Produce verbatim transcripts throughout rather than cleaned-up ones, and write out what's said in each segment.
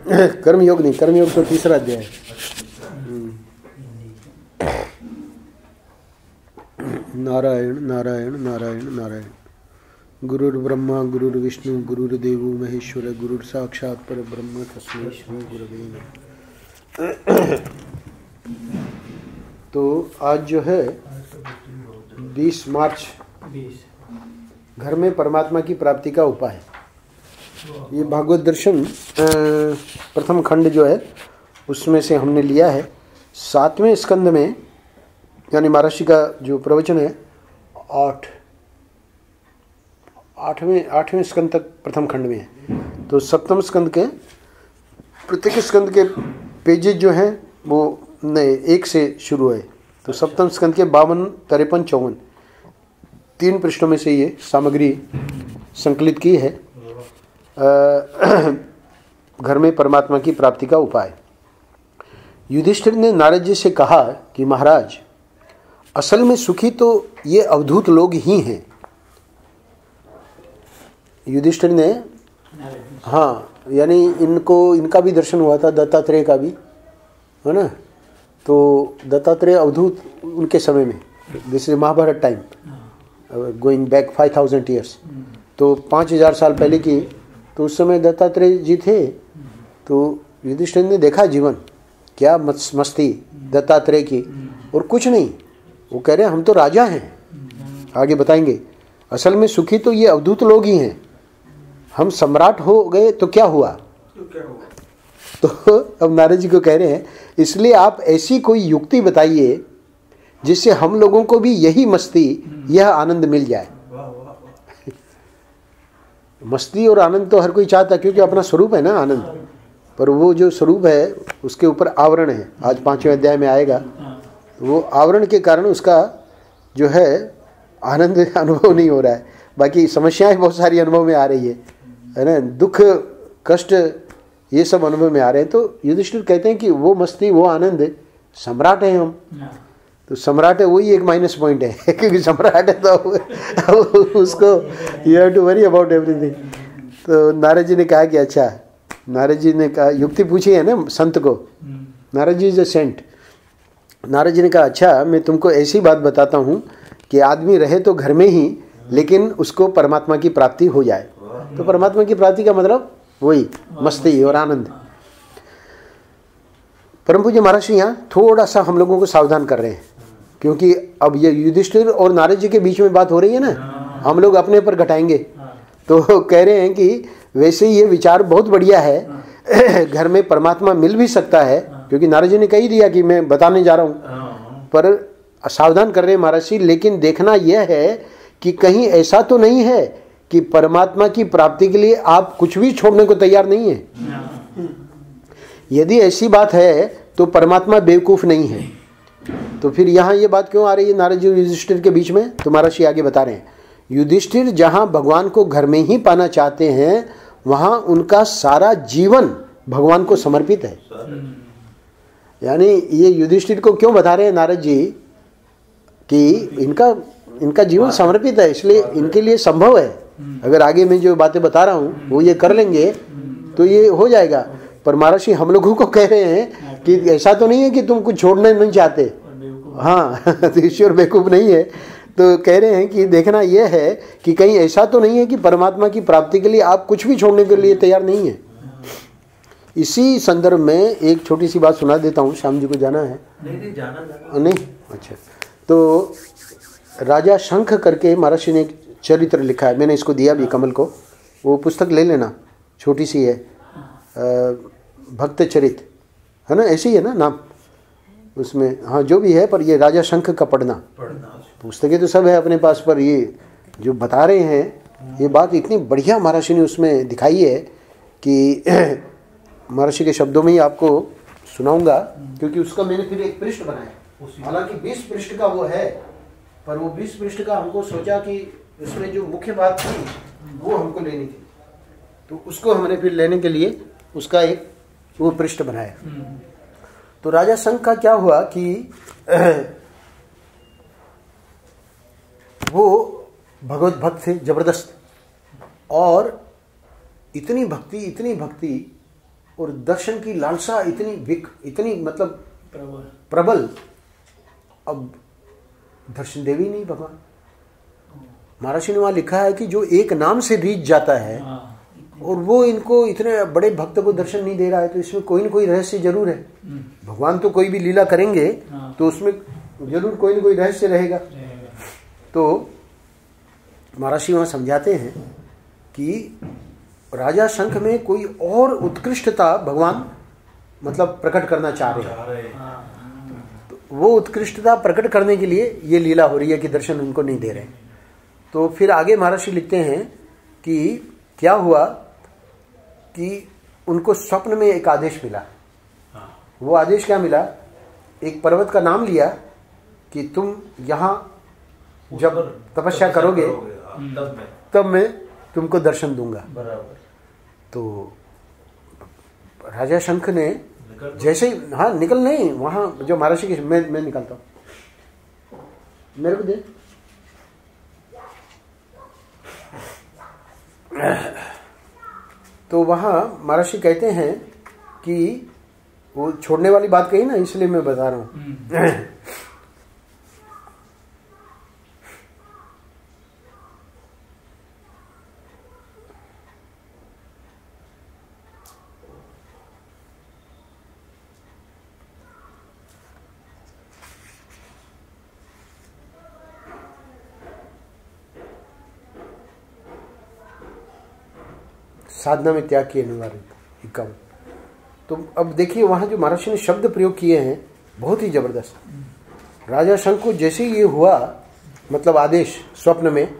कर्मयोग नहीं, कर्मयोग तो तीसरा अध्याय है। नारायण नारायण नारायण नारायण। गुरुर्ब्रह्मा गुरुर्विष्णु गुरुर्देवो महेश्वर गुरुर् साक्षात् परब्रह्म तस्मै श्री गुरवे नमः। तो आज जो है बीस मार्च, घर में परमात्मा की प्राप्ति का उपाय। ये भागवत दर्शन प्रथम खंड जो है उसमें से हमने लिया है। सातवें स्कंद में, यानी महाराष्ट्र का जो प्रवचन है आठ आठवें आठवें स्कंद तक प्रथम खंड में है। तो सप्तम स्कंद के प्रत्येक स्कंद के पेजेज जो हैं वो नए एक से शुरू है। तो सप्तम स्कंद के बावन तिरपन चौवन तीन पृष्ठों में से ये सामग्री संकलित की है। घर में परमात्मा की प्राप्ति का उपाय। युधिष्ठिर ने नारद जी से कहा कि महाराज, असल में सुखी तो ये अवधूत लोग ही हैं। युधिष्ठिर ने, हाँ, यानी इनको इनका भी दर्शन हुआ था, दत्तात्रेय का भी, है ना। तो दत्तात्रेय अवधूत उनके समय में, this is Mahabharat time, going back five thousand years, तो पाँच हजार साल पहले की। तो उस समय दत्तात्रेय जी थे। तो युधिष्ठिर ने देखा जीवन क्या मस्ती दत्तात्रेय की, और कुछ नहीं। वो कह रहे हैं हम तो राजा हैं। आगे बताएंगे, असल में सुखी तो ये अवधूत लोग ही हैं। हम सम्राट हो गए तो क्या हुआ? तो क्या हुआ? तो अब नारद जी को कह रहे हैं, इसलिए आप ऐसी कोई युक्ति बताइए जिससे हम लोगों को भी यही मस्ती, यह आनंद मिल जाए। मस्ती और आनंद तो हर कोई चाहता, क्योंकि अपना स्वरूप है ना आनंद। पर वो जो स्वरूप है उसके ऊपर आवरण है। आज पांचवें अध्याय में आएगा। वो आवरण के कारण उसका जो है आनंद अनुभव नहीं हो रहा है। बाकी समस्याएं बहुत सारी अनुभव में आ रही है, है ना। दुख, कष्ट, ये सब अनुभव में आ रहे हैं। तो युधिष्ठिर कहते हैं कि वो मस्ती, वो आनंद, सम्राट है हम। तो सम्राट है वही एक माइनस पॉइंट है, क्योंकि सम्राट है तो उसको you have to worry about everything. तो नारद जी ने कहा कि अच्छा, नारद जी ने कहा, युक्ति पूछी है ना संत को, Narad ji is a saint. Narad ji ने कहा अच्छा, मैं तुमको ऐसी बात बताता हूँ कि आदमी रहे तो घर में ही, लेकिन उसको परमात्मा की प्राप्ति हो जाए। तो परमात्मा की प्राप्ति का मतलब वही मस्ती और आनंद। परम पूज्य महाराष्ट्र यहाँ थोड़ा सा हम लोगों को सावधान कर रहे हैं, क्योंकि अब ये युधिष्ठिर और नारद जी के बीच में बात हो रही है ना, हम लोग अपने पर घटाएंगे। तो कह रहे हैं कि वैसे ये विचार बहुत बढ़िया है, घर में परमात्मा मिल भी सकता है, क्योंकि नारद जी ने कह ही दिया कि मैं बताने जा रहा हूँ। पर सावधान कर रहे हैं महाराष्ट्र, लेकिन देखना यह है कि कहीं ऐसा तो नहीं है कि परमात्मा की प्राप्ति के लिए आप कुछ भी छोड़ने को तैयार नहीं है। यदि ऐसी बात है तो परमात्मा बेवकूफ नहीं है। तो फिर यहाँ ये बात क्यों आ रही है नारद जी युधिष्ठिर के बीच में? तो महाराष्ट्र आगे बता रहे हैं, युधिष्ठिर जहाँ भगवान को घर में ही पाना चाहते हैं, वहाँ उनका सारा जीवन भगवान को समर्पित है। यानी ये युधिष्ठिर को क्यों बता रहे हैं नारद जी कि इनका इनका जीवन समर्पित है, इसलिए इनके लिए संभव है। अगर आगे मैं जो बातें बता रहा हूँ वो ये कर लेंगे तो ये हो जाएगा। पर महाराज हम लोगों को कह रहे हैं कि ऐसा तो नहीं है कि तुम कुछ छोड़ना नहीं चाहते। हाँ, तो ईश्वर बेवकूफ नहीं है। तो कह रहे हैं कि देखना यह है कि कहीं ऐसा तो नहीं है कि परमात्मा की प्राप्ति के लिए आप कुछ भी छोड़ने के लिए तैयार नहीं है। इसी संदर्भ में एक छोटी सी बात सुना देता हूँ। श्याम जी को जाना है? नहीं नहीं, जाना, जाना। नहीं, अच्छा। तो राजा शंख करके महाराज ने एक चरित्र लिखा है, मैंने इसको दिया भी कमल को, वो पुस्तक ले लेना, छोटी सी है, भक्त चरित है ना, ऐसी है ना नाम उसमें। हाँ, जो भी है, पर ये राजा शंख का पढ़ना। पुस्तकें तो सब है अपने पास, पर ये जो बता रहे हैं ये बात इतनी बढ़िया महाराष्ट्र ने उसमें दिखाई है कि महाराष्ट्र के शब्दों में ही आपको सुनाऊंगा, क्योंकि उसका मैंने फिर एक पृष्ठ बनाया। हालांकि बीस पृष्ठ का वो है, पर वो बीस पृष्ठ का हमको सोचा कि उसमें जो मुख्य बात थी वो हमको लेनी थी, तो उसको हमने फिर लेने के लिए उसका एक वो पृष्ठ बनाया। तो राजा संघ का क्या हुआ कि वो भगवत भक्त थे जबरदस्त, और इतनी भक्ति इतनी भक्ति और दर्शन की लालसा इतनी विक इतनी मतलब प्रबल प्रबल, अब दर्शन देवी नहीं भगवान। महाराष्ट्र ने वहां लिखा है कि जो एक नाम से रीझ जाता है और वो इनको इतने बड़े भक्त को दर्शन नहीं दे रहा है, तो इसमें कोई ना कोई रहस्य जरूर है। भगवान तो कोई भी लीला करेंगे तो उसमें जरूर कोई ना कोई रहस्य रहेगा। तो महाराष्ट्र वहां समझाते हैं कि राजा शंख में कोई और उत्कृष्टता भगवान मतलब प्रकट करना चाह रहे हैं। तो वो उत्कृष्टता प्रकट करने के लिए ये लीला हो रही है कि दर्शन उनको नहीं दे रहे। तो फिर आगे महाराष्ट्र लिखते हैं कि क्या हुआ कि उनको स्वप्न में एक आदेश मिला। वो आदेश क्या मिला? एक पर्वत का नाम लिया कि तुम यहाँ जब तपस्या करोगे तब मैं तुमको दर्शन दूंगा। तो राजा शंख ने जैसे ही हाँ निकल नहीं वहां जो महाराष्ट्र की मैं मैं निकलता हूं, मेरे को दे। तो वहां महाराष्ट्र कहते हैं कि वो छोड़ने वाली बात कही ना, इसलिए मैं बता रहा हूं। साधना में त्याग की अनिवार्यता इक्यावन। तो अब देखिए वहां जो महाराष्ट्र ने शब्द प्रयोग किए हैं बहुत ही जबरदस्त। राजा शंख को जैसे ये हुआ मतलब आदेश स्वप्न में,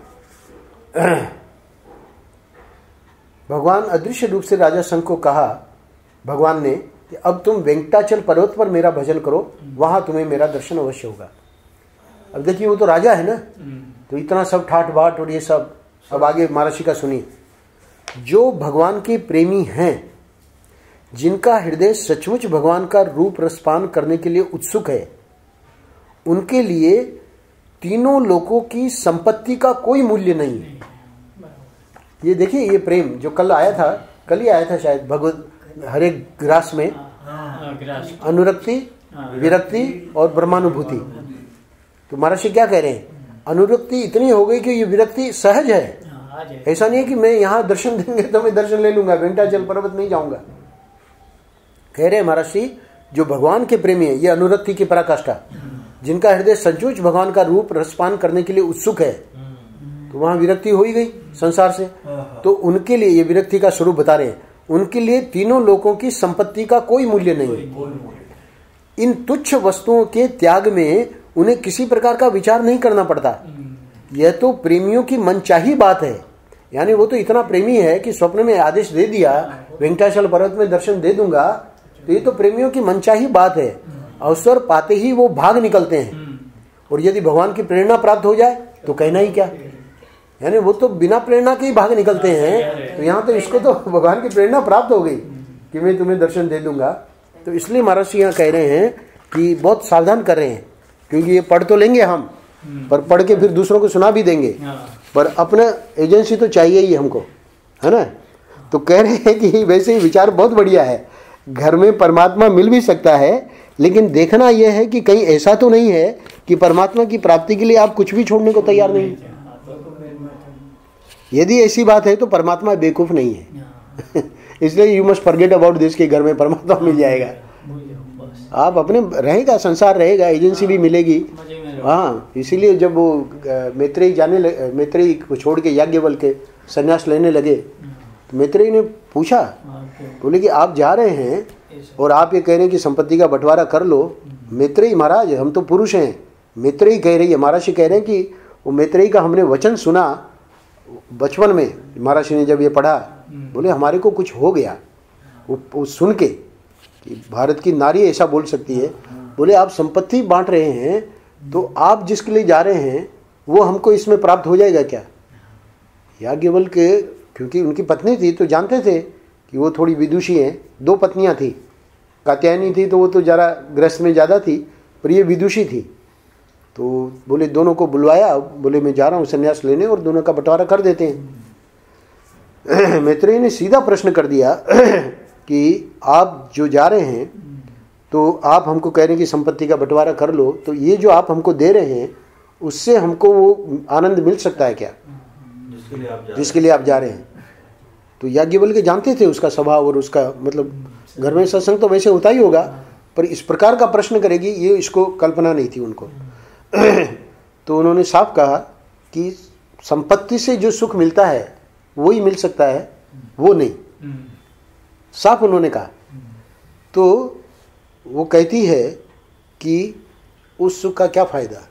भगवान अदृश्य रूप से राजा शंख को कहा भगवान ने कि अब तुम वेंकटाचल पर्वत पर मेरा भजन करो, वहां तुम्हें मेरा दर्शन अवश्य होगा। अब देखिए वो तो राजा है ना, तो इतना सब ठाठ बाट और ये सब। अब आगे महाराष्ट्र का सुनिए। जो भगवान के प्रेमी हैं, जिनका हृदय सचमुच भगवान का रूप रसपान करने के लिए उत्सुक है, उनके लिए तीनों लोकों की संपत्ति का कोई मूल्य नहीं है। ये देखिए ये प्रेम जो कल आया था, कल ही आया था शायद भगवत हरे ग्रास में, अनुरक्ति, विरक्ति और ब्रह्मानुभूति। तो महाराज क्या कह रहे हैं? अनुरक्ति इतनी हो गई कि ये विरक्ति सहज है। ऐसा नहीं है कि मैं यहां दर्शन देंगे तो मैं दर्शन ले लूंगा, वेंकटाचल पर्वत नहीं जाऊंगा। कह रहे महाराष्ट्री जो भगवान के प्रेमी है, ये अनुरक्ति की पराकाष्ठा, जिनका हृदय सचमुच भगवान का रूप रसपान करने के लिए उत्सुक है, तो वहां विरक्ति हो ही गई संसार से। तो उनके लिए ये विरक्ति का स्वरूप बता रहे हैं, उनके लिए तीनों लोकों की संपत्ति का कोई मूल्य नहीं। इन तुच्छ वस्तुओं के त्याग में उन्हें किसी प्रकार का विचार नहीं करना पड़ता। यह तो प्रेमियों की मनचाही बात है। यानी वो तो इतना प्रेमी है कि स्वप्न में आदेश दे दिया वेंकटाचल पर्वत में दर्शन दे दूंगा, तो ये तो प्रेमियों की मनचाही बात है। अवसर पाते ही वो भाग निकलते हैं, और यदि भगवान की प्रेरणा प्राप्त हो जाए तो कहना ही क्या। यानी वो तो बिना प्रेरणा के ही भाग निकलते हैं। तो यहाँ तो इसको तो भगवान की प्रेरणा प्राप्त हो गई कि मैं तुम्हें दर्शन दे दूंगा। तो इसलिए महाराज जी यहाँ कह रहे हैं कि बहुत सावधान कर रहे हैं, क्योंकि ये पढ़ तो लेंगे हम, पर पढ़ के फिर दूसरों को सुना भी देंगे, पर अपना एजेंसी तो चाहिए ही हमको, है ना। तो कह रहे हैं कि वैसे ही विचार बहुत बढ़िया है, घर में परमात्मा मिल भी सकता है, लेकिन देखना यह है कि कहीं ऐसा तो नहीं है कि परमात्मा की प्राप्ति के लिए आप कुछ भी छोड़ने को तैयार नहीं। यदि ऐसी बात है तो परमात्मा बेवकूफ नहीं है। इसलिए you must forget about this कि घर में परमात्मा मिल जाएगा। आप अपने रहेगा, संसार रहेगा, एजेंसी भी मिलेगी। हाँ, इसीलिए जब वो मैत्रेयी जाने मैत्रेयी को छोड़ के याज्ञवल्क्य के संन्यास लेने लगे, तो मैत्रेयी ने पूछा, बोले कि आप जा रहे हैं और आप ये कह रहे हैं कि संपत्ति का बंटवारा कर लो। मैत्रेयी महाराज हम तो पुरुष हैं। मैत्रेयी कह रही है, महाराज कह रहे हैं कि वो मैत्रेयी का हमने वचन सुना बचपन में, महाराज ने जब ये पढ़ा, बोले हमारे को कुछ हो गया वो, वो सुन के कि भारत की नारी ऐसा बोल सकती है। बोले आप संपत्ति बांट रहे हैं तो आप जिसके लिए जा रहे हैं वो हमको इसमें प्राप्त हो जाएगा क्या? याज्ञवल्क्य के क्योंकि उनकी पत्नी थी तो जानते थे कि वो थोड़ी विदुषी हैं। दो पत्नियां थी, कात्यायनी थी तो वो तो जरा गृहस्थ में ज़्यादा थी, पर ये विदुषी थी। तो बोले दोनों को बुलवाया, बोले मैं जा रहा हूँ संन्यास लेने और दोनों का बंटवारा कर देते हैं। मैत्रेयी ने सीधा प्रश्न कर दिया कि आप जो जा रहे हैं तो आप हमको कह रहे हैं कि संपत्ति का बंटवारा कर लो, तो ये जो आप हमको दे रहे हैं उससे हमको वो आनंद मिल सकता है क्या जिसके लिए आप जा जिसके लिए आप जा रहे हैं। तो याज्ञवल्क्य जानते थे उसका स्वभाव और उसका मतलब घर में सत्संग तो वैसे होता ही होगा, पर इस प्रकार का प्रश्न करेगी ये इसको कल्पना नहीं थी उनको। तो उन्होंने साफ कहा कि संपत्ति से जो सुख मिलता है वो ही मिल सकता है, वो नहीं, साफ उन्होंने कहा। तो वो कहती है कि उस सुख का क्या फायदा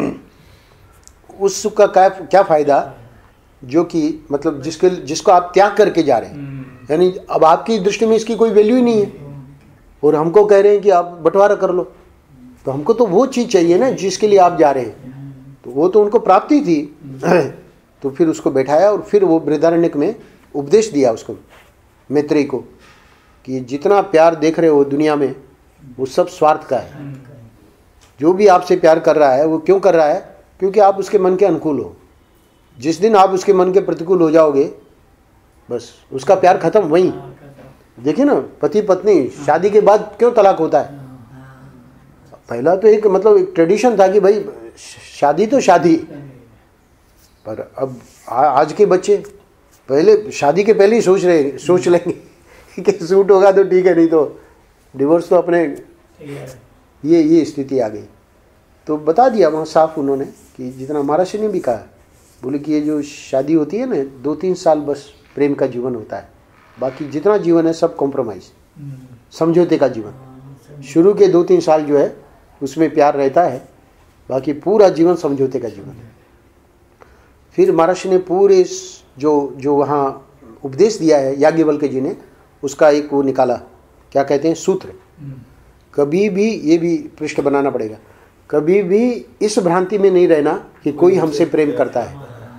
उस सुख का क्या क्या फायदा जो कि मतलब जिसके जिसको आप त्याग करके जा रहे हैं, यानी अब आपकी दृष्टि में इसकी कोई वैल्यू ही नहीं है और हमको कह रहे हैं कि आप बंटवारा कर लो। तो हमको तो वो चीज़ चाहिए ना जिसके लिए आप जा रहे हैं, तो वो तो उनको प्राप्ति थी। तो फिर उसको बैठाया और फिर वो बृहदारण्यक में उपदेश दिया उसको, मैत्रेयी को, कि जितना प्यार देख रहे हो दुनिया में वो सब स्वार्थ का है। जो भी आपसे प्यार कर रहा है वो क्यों कर रहा है? क्योंकि आप उसके मन के अनुकूल हो। जिस दिन आप उसके मन के प्रतिकूल हो जाओगे बस उसका प्यार खत्म। वहीं देखिए ना, पति पत्नी शादी के बाद क्यों तलाक होता है? पहला तो एक मतलब एक ट्रेडिशन था कि भाई शादी तो शादी, पर अब आज के बच्चे पहले शादी के पहले ही सोच रहे सोच लेंगे कि सूट होगा तो ठीक है, नहीं तो डिवोर्स तो अपने ये ये स्थिति आ गई। तो बता दिया वहाँ साफ उन्होंने कि जितना महाराष्ट्र ने भी कहा, बोले कि ये जो शादी होती है ना दो तीन साल बस प्रेम का जीवन होता है, बाकी जितना जीवन है सब कॉम्प्रोमाइज समझौते का जीवन। शुरू के दो तीन साल जो है उसमें प्यार रहता है, बाकी पूरा जीवन समझौते का जीवन है। फिर महाराष्ट्र ने पूरे जो जो वहाँ उपदेश दिया है याज्ञवल्क्य जी ने, उसका एक वो निकाला, क्या कहते हैं, सूत्र। कभी भी ये भी पृष्ठ बनाना पड़ेगा, कभी भी इस भ्रांति में नहीं रहना कि कोई हमसे प्रेम करता है।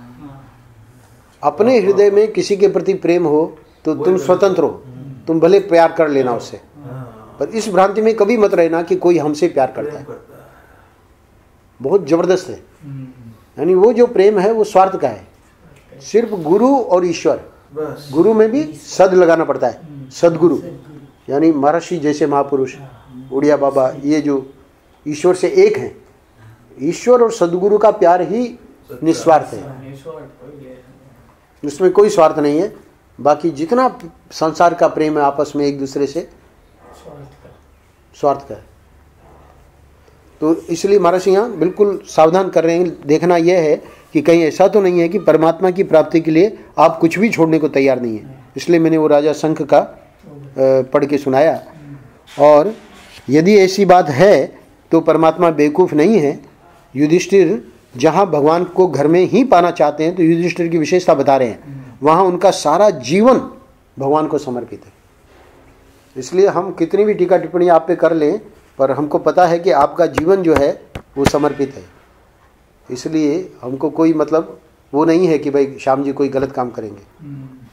अपने हृदय में किसी के प्रति प्रेम हो तो तुम स्वतंत्र हो, तुम भले प्यार कर लेना उससे, पर इस भ्रांति में कभी मत रहना कि कोई हमसे प्यार करता है। बहुत जबरदस्त है। यानी वो जो प्रेम है वो स्वार्थ का है, सिर्फ गुरु और ईश्वर। गुरु में भी सद लगाना पड़ता है, सदगुरु यानी महर्षि जैसे महापुरुष, उड़िया बाबा, ये जो ईश्वर से एक हैं। ईश्वर और सदगुरु का प्यार ही निस्वार्थ है, उसमें कोई स्वार्थ नहीं है। बाकी जितना संसार का प्रेम है आपस में एक दूसरे से स्वार्थ का है। तो इसलिए महाराज यहाँ बिल्कुल सावधान कर रहे हैं। देखना यह है कि कहीं ऐसा तो नहीं है कि परमात्मा की प्राप्ति के लिए आप कुछ भी छोड़ने को तैयार नहीं है। इसलिए मैंने वो राजा शंख का पढ़ के सुनाया। और यदि ऐसी बात है तो परमात्मा बेवकूफ़ नहीं है। युधिष्ठिर जहाँ भगवान को घर में ही पाना चाहते हैं, तो युधिष्ठिर की विशेषता बता रहे हैं, वहाँ उनका सारा जीवन भगवान को समर्पित है। इसलिए हम कितनी भी टीका टिप्पणी आप पे कर लें, पर हमको पता है कि आपका जीवन जो है वो समर्पित है। इसलिए हमको कोई मतलब वो नहीं है कि भाई श्याम जी कोई गलत काम करेंगे।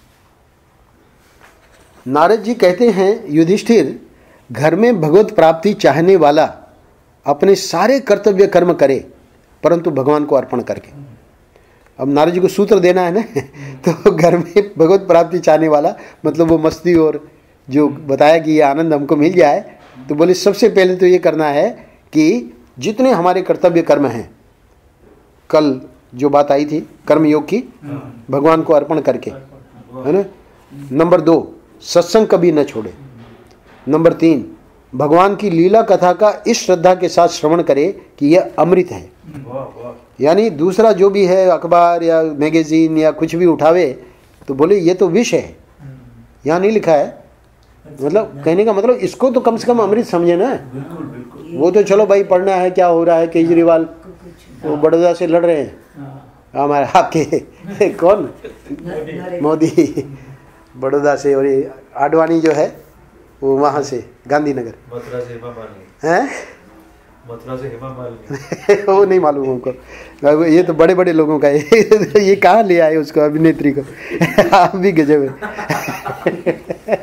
नारद जी कहते हैं, युधिष्ठिर, घर में भगवत प्राप्ति चाहने वाला अपने सारे कर्तव्य कर्म करे, परंतु भगवान को अर्पण करके। अब नारद जी को सूत्र देना है ना, तो घर में भगवत प्राप्ति चाहने वाला मतलब वो मस्ती और जो बताया कि ये आनंद हमको मिल जाए, तो बोले सबसे पहले तो ये करना है कि जितने हमारे कर्तव्य कर्म हैं, कल जो बात आई थी कर्म योग की, भगवान को अर्पण करके, है ना। नंबर दो, सत्संग कभी न छोड़े। नंबर तीन, भगवान की लीला कथा का इस श्रद्धा के साथ श्रवण करे कि यह अमृत है। यानी दूसरा जो भी है अखबार या मैगजीन या कुछ भी उठावे तो बोले ये तो विष है, यहाँ नहीं लिखा है। मतलब कहने का मतलब इसको तो कम से कम अमृत समझे ना। वो तो चलो भाई पढ़ना है क्या हो रहा है, केजरीवाल वो बड़ौदा से लड़ रहे हैं, हमारे आपके कौन मोदी बड़ौदा से, और ये आडवाणी जो है वो वहाँ से गांधीनगर, मथुरा से हेमा मालिनी हैं, मथुरा से हेमा मालिनी वो नहीं मालूम हमको। ये तो बड़े बड़े लोगों का है। ये कहाँ ले आए उसको, अभिनेत्री को। आप भी गजब है।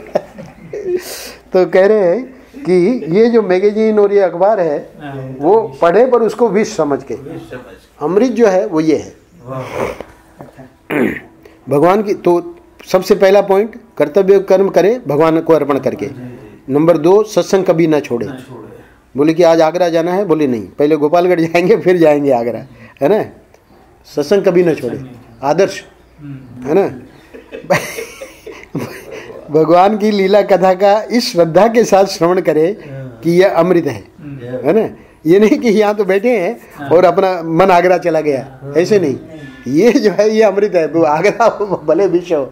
तो कह रहे हैं कि ये जो मैगजीन और ये अखबार है वो पढ़े पर उसको विष समझ के, अमृत जो है वो ये है भगवान की। तो सबसे पहला पॉइंट, कर्तव्य कर्म करे भगवान को अर्पण करके। नंबर दो, सत्संग कभी ना छोड़े। बोले कि आज आगरा जाना है, बोले नहीं, पहले गोपालगढ़ जाएंगे फिर जाएंगे आगरा, है ना। सत्संग कभी ना छोड़े, आदर्श, है ना। भगवान की लीला कथा का इस श्रद्धा के साथ श्रवण करे कि यह अमृत है, है ना। ये नहीं कि यहाँ तो बैठे हैं और अपना मन आगरा चला गया, ऐसे नहीं। ये जो है ये अमृत है, तो आगरा भले विश्व हो।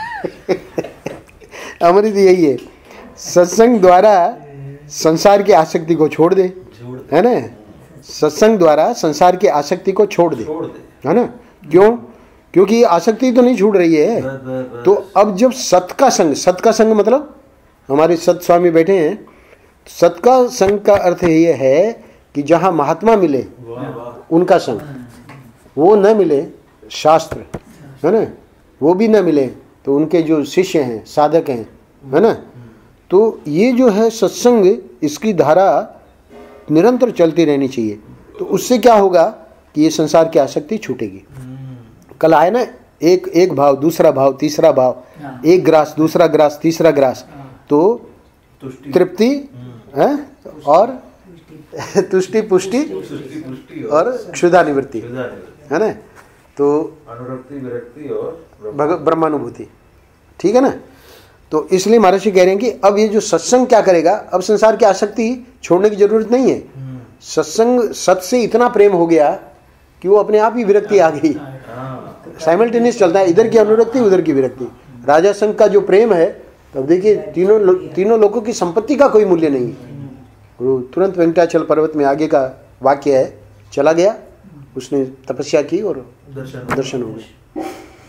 अमृत यही है। सत्संग द्वारा संसार की आसक्ति को छोड़ दे, है ना। सत्संग द्वारा संसार की आसक्ति को छोड़ दे, है ना। क्यों? क्योंकि आसक्ति तो नहीं छूट रही है। तो अब जब सत का संग, सत का संग मतलब हमारे सत स्वामी बैठे हैं, सत का संग का अर्थ ये है कि जहाँ महात्मा मिले उनका संग, वो न मिले शास्त्र, है ना, वो भी न मिले तो उनके जो शिष्य हैं, साधक हैं, है ना। तो ये जो है सत्संग, इसकी धारा निरंतर चलती रहनी चाहिए। तो उससे क्या होगा कि ये संसार की आसक्ति छूटेगी। कल आए ना, एक एक भाव, दूसरा भाव, तीसरा भाव, एक ग्रास, दूसरा ग्रास, तीसरा ग्रास, तो तृप्ति है और तुष्टि, पुष्टि और क्षुधा निवृत्ति, है ना। तो अनुरक्ति, विरक्ति और ब्रह्मानुभूति, ठीक है ना। तो इसलिए महर्षि कह रहे हैं कि अब ये जो सत्संग क्या करेगा, अब संसार की आसक्ति छोड़ने की जरूरत नहीं है। सत्संग, सत से इतना प्रेम हो गया कि वो अपने आप ही विरक्ति आ गई। साइमल्टेनियस चलता है, इधर की अनुरक्ति उधर की विरक्ति। राजा संघ का जो प्रेम है, तब देखिए तीनों लो, तीनों लोगों की संपत्ति का कोई मूल्य नहीं। वो तुरंत वेंकटाचल पर्वत में आगे का वाक्य है, चला गया, उसने तपस्या की और दर्शन, दर्शन हो गए।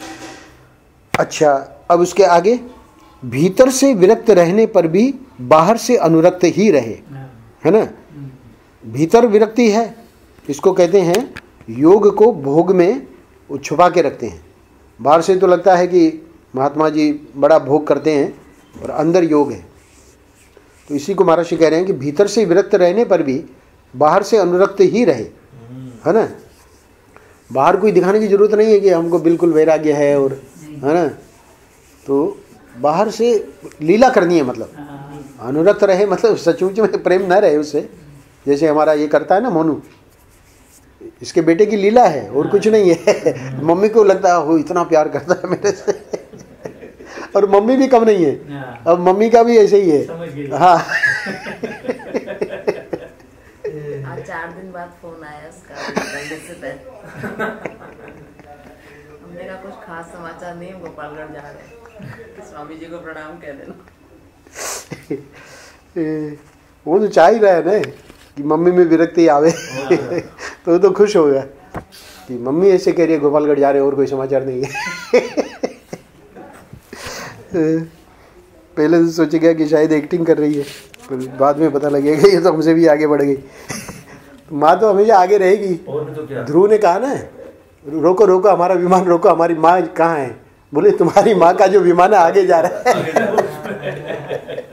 अच्छा, अब उसके आगे, भीतर से विरक्त रहने पर भी बाहर से अनुरक्त ही रहे, है ना। भीतर विरक्ति है, इसको कहते हैं योग को भोग में छुपा के रखते हैं। बाहर से तो लगता है कि महात्मा जी बड़ा भोग करते हैं और अंदर योग है। तो इसी को महर्षि कह रहे हैं कि भीतर से विरक्त रहने पर भी बाहर से अनुरक्त ही रहे, है ना। बाहर कोई दिखाने की जरूरत नहीं है कि हमको बिल्कुल वैराग्य है, और है ना। तो बाहर से लीला करनी है, मतलब अनुरक्त रहे, मतलब सचमुच में प्रेम न रहे उससे। जैसे हमारा ये करता है ना मोनू, इसके बेटे की लीला है और कुछ नहीं है। मम्मी को लगता है वो इतना प्यार करता है मेरे से, और मम्मी भी कम नहीं है। अब मम्मी का भी ऐसे ही है। हाँ। आज चार दिन बाद फोन आया उसका, हमने कहा कुछ खास समाचार नहीं, गोपालगढ़ जा रहे हैं, स्वामी जी को प्रणाम कह देना। वो तो चाह ही रहा है ना कि मम्मी में विरक्ति आवे। तो वो तो खुश हो गया कि मम्मी ऐसे कह रही है गोपालगढ़ जा रहे, और कोई समाचार नहीं है। पहले तो सोचे गया कि शायद एक्टिंग कर रही है, पर बाद में पता लगेगा ये तो हमसे भी आगे बढ़ गई। तो माँ तो हमेशा आगे रहेगी। तो ध्रुव ने कहा ना, रोको रोको हमारा विमान रोको, हमारी माँ कहाँ है? बोले तुम्हारी माँ का जो विमान है आगे जा रहा है।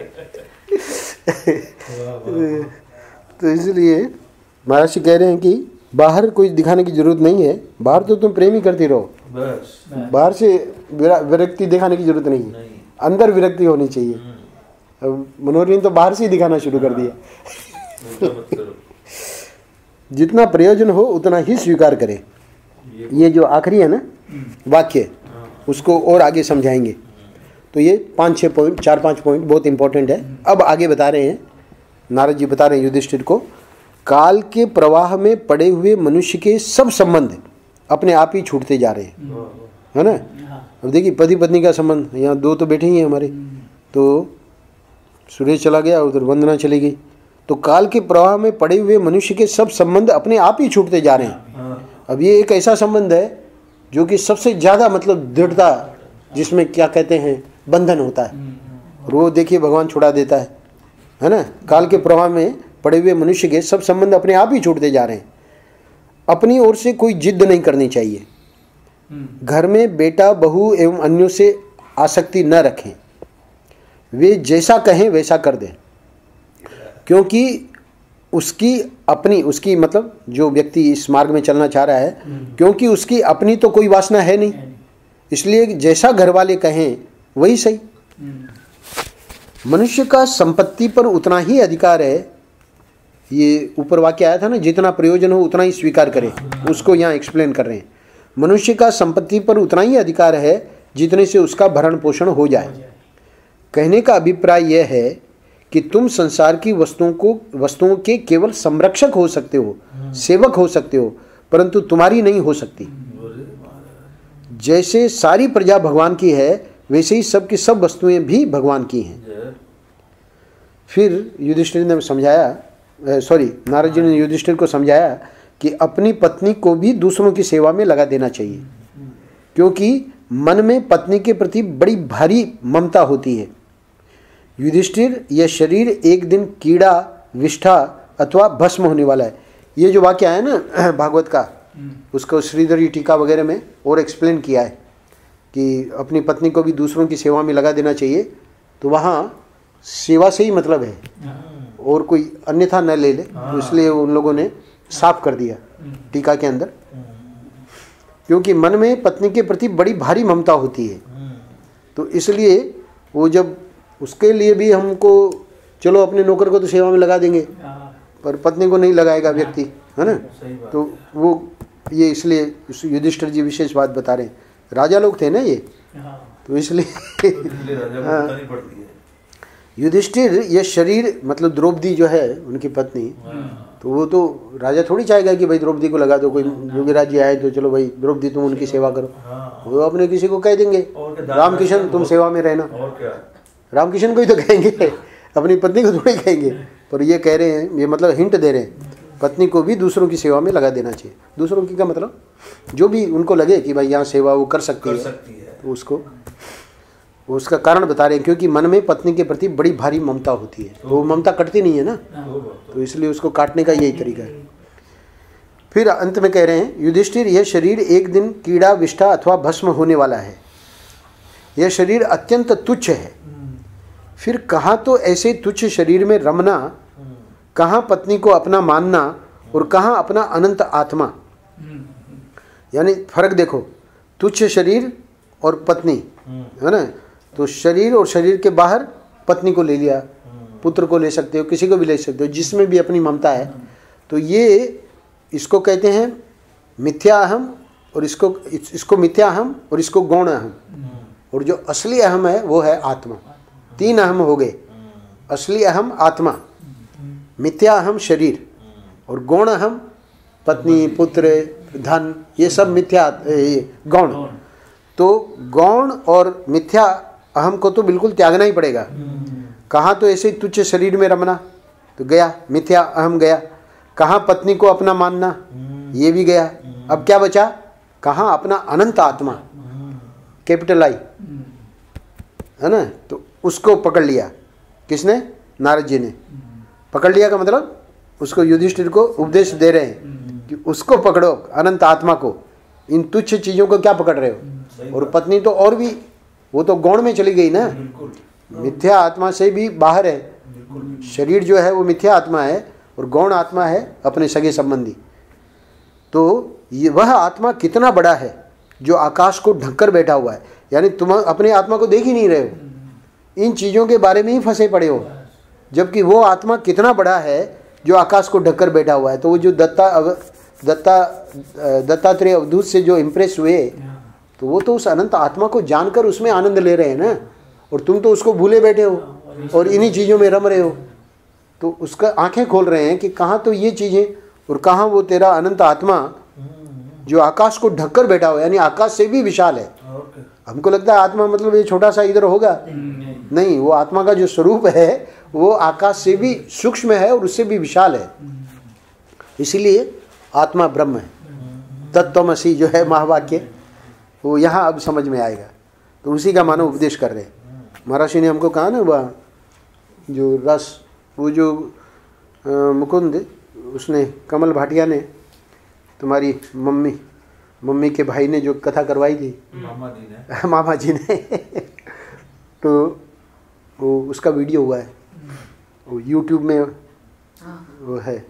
तो इसलिए महर्षि कह रहे हैं कि बाहर कोई दिखाने की जरूरत नहीं है। बाहर तो तुम प्रेम ही करते रहो, बाहर से विरक्ति दिखाने की जरूरत नहीं है, अंदर विरक्ति होनी चाहिए। अब मनोहर ने तो बाहर से ही दिखाना शुरू कर दिया। जितना प्रयोजन हो उतना ही स्वीकार करें। ये जो आखिरी है ना वाक्य, उसको और आगे समझाएंगे। तो ये पाँच छः पॉइंट, चार पांच पॉइंट बहुत इंपॉर्टेंट है। अब आगे बता रहे हैं, नारद जी बता रहे हैं युधिष्ठिर को, काल के प्रवाह में पड़े हुए मनुष्य के सब संबंध अपने आप ही छूटते जा रहे हैं, है ना। अब देखिए पति पत्नी का संबंध, यहाँ दो तो बैठे ही हैं हमारे, तो सुरेश चला गया, उधर वंदना चली गई। तो काल के प्रवाह में पड़े हुए मनुष्य के सब संबंध अपने आप ही छूटते जा रहे हैं। अब ये एक ऐसा संबंध है जो कि सबसे ज़्यादा मतलब दृढ़ता, जिसमें क्या कहते हैं बंधन होता है, और वो देखिए भगवान छुड़ा देता है, है ना। काल के प्रवाह में पड़े हुए मनुष्य के सब संबंध अपने आप ही छूटते जा रहे हैं। अपनी ओर से कोई जिद नहीं करनी चाहिए। घर में बेटा बहू एवं अन्यों से आसक्ति न रखें, वे जैसा कहें वैसा कर दें, क्योंकि उसकी अपनी उसकी मतलब जो व्यक्ति इस मार्ग में चलना चाह रहा है, क्योंकि उसकी अपनी तो कोई वासना है नहीं, इसलिए जैसा घर वाले कहें वही सही। मनुष्य का संपत्ति पर उतना ही अधिकार है, ये ऊपर वाक्य आया था ना, जितना प्रयोजन हो उतना ही स्वीकार करें, उसको यहाँ एक्सप्लेन कर रहे हैं। मनुष्य का संपत्ति पर उतना ही अधिकार है जितने से उसका भरण पोषण हो जाए। कहने का अभिप्राय यह है कि तुम संसार की वस्तुओं को वस्तुओं के केवल संरक्षक हो सकते हो, सेवक हो सकते हो, परंतु तुम्हारी नहीं हो सकती। जैसे सारी प्रजा भगवान की है वैसे ही सब की सब वस्तुएं भी भगवान की हैं। फिर युधिष्ठिर ने समझाया, सॉरी नारद जी ने युधिष्ठिर को समझाया कि अपनी पत्नी को भी दूसरों की सेवा में लगा देना चाहिए, क्योंकि मन में पत्नी के प्रति बड़ी भारी ममता होती है। युधिष्ठिर, यह शरीर एक दिन कीड़ा, विष्ठा अथवा भस्म होने वाला है। ये जो वाक्य है ना भागवत का, उसको श्रीधरी टीका वगैरह में और एक्सप्लेन किया है कि अपनी पत्नी को भी दूसरों की सेवा में लगा देना चाहिए। तो वहाँ सेवा से ही मतलब है और कोई अन्यथा न ले ले, तो इसलिए उन लोगों ने साफ कर दिया टीका के अंदर, क्योंकि मन में पत्नी के प्रति बड़ी भारी ममता होती है। तो इसलिए वो जब उसके लिए भी हमको, चलो अपने नौकर को तो सेवा में लगा देंगे पर पत्नी को नहीं लगाएगा व्यक्ति, है ना। तो वो ये इसलिए युधिष्ठिर जी विशेष बात बता रहे हैं। राजा लोग थे ना ये, तो इसलिए हाँ। युधिष्ठिर, ये शरीर मतलब द्रौपदी जो है उनकी पत्नी, तो वो तो राजा थोड़ी चाहेगा कि भाई द्रौपदी को लगा दो, कोई योगीराज जी आए तो चलो भाई द्रौपदी तुम उनकी सेवा करो। वो अपने किसी को कह देंगे रामकिशन तुम सेवा में रहना, रामकिशन को ही तो कहेंगे, अपनी पत्नी को थोड़ी कहेंगे। पर ये कह रहे हैं, ये मतलब हिंट दे रहे हैं, पत्नी को भी दूसरों की सेवा में लगा देना चाहिए। दूसरों की का मतलब जो भी उनको लगे कि भाई यहाँ सेवा वो कर सकती, कर है, सकती है तो उसको उसका कारण बता रहे हैं, क्योंकि मन में पत्नी के प्रति बड़ी भारी ममता होती है, तो वो ममता कटती नहीं है ना, तो इसलिए उसको काटने का यही तरीका है। फिर अंत में कह रहे हैं, युधिष्ठिर, यह शरीर एक दिन कीड़ा, विष्ठा अथवा भस्म होने वाला है। यह शरीर अत्यंत तुच्छ है। फिर कहाँ तो ऐसे तुच्छ शरीर में रमना, कहाँ पत्नी को अपना मानना और कहाँ अपना अनंत आत्मा। यानी फर्क देखो, तुच्छ शरीर और पत्नी, है ना। तो शरीर और शरीर के बाहर पत्नी को ले लिया, पुत्र को ले सकते हो, किसी को भी ले सकते हो, जिसमें भी अपनी ममता है। तो ये इसको कहते हैं मिथ्या अहम, और इसको इसको मिथ्या अहम और इसको गौण अहम। और जो असली अहम है वो है आत्मा। तीन अहम हो गए, असली अहम आत्मा, मिथ्या अहम शरीर, और गौण अहम पत्नी, पुत्र, धन, ये सब मिथ्या गौण। तो गौण और मिथ्या अहम को तो बिल्कुल त्यागना ही पड़ेगा। कहाँ तो ऐसे तुच्छ शरीर में रमना, तो गया मिथ्या अहम गया। कहाँ पत्नी को अपना मानना, ये भी गया। अब क्या बचा, कहाँ अपना अनंत आत्मा, कैपिटल आई, है ना। तो उसको पकड़ लिया, किसने, नारद जी ने पकड़ लिया। का मतलब उसको युधिष्ठिर को उपदेश दे रहे हैं कि उसको पकड़ो, अनंत आत्मा को। इन तुच्छ चीज़ों को क्या पकड़ रहे हो। और पत्नी तो और भी, वो तो गौण में चली गई ना, मिथ्या आत्मा से भी बाहर है। शरीर जो है वो मिथ्या आत्मा है और गौण आत्मा है अपने सगे संबंधी। तो ये वह आत्मा कितना बड़ा है जो आकाश को ढककर बैठा हुआ है। यानी तुम अपने आत्मा को देख ही नहीं रहे हो, इन चीज़ों के बारे में ही फंसे पड़े हो, जबकि वो आत्मा कितना बड़ा है जो आकाश को ढककर बैठा हुआ है। तो वो जो दत्ता दत्ता दत्तात्रेय अवधूत से जो इम्प्रेस हुए, तो वो तो उस अनंत आत्मा को जानकर उसमें आनंद ले रहे हैं ना, और तुम तो उसको भूले बैठे हो और इन्हीं चीज़ों में रम रहे हो। तो उसका आंखें खोल रहे हैं कि कहाँ तो ये चीज़ें और कहाँ वो तेरा अनंत आत्मा जो आकाश को ढककर बैठा हुआ है, यानी आकाश से भी विशाल है। हमको लगता है आत्मा मतलब ये छोटा सा इधर होगा, नहीं, वो आत्मा का जो स्वरूप है वो आकाश से भी सूक्ष्म है और उससे भी विशाल है। इसीलिए आत्मा ब्रह्म है। तत्त्वमसि जो है महावाक्य, वो यहाँ अब समझ में आएगा। तो उसी का मानो उपदेश कर रहे हैं। महर्षि ने हमको कहा ना, वह जो रस, वो जो आ, मुकुंद, उसने कमल भाटिया ने, तुम्हारी मम्मी मम्मी के भाई ने जो कथा करवाई थी, मामा जी ने मामा जी ने तो वो उसका वीडियो हुआ है, वो यूट्यूब में वो है।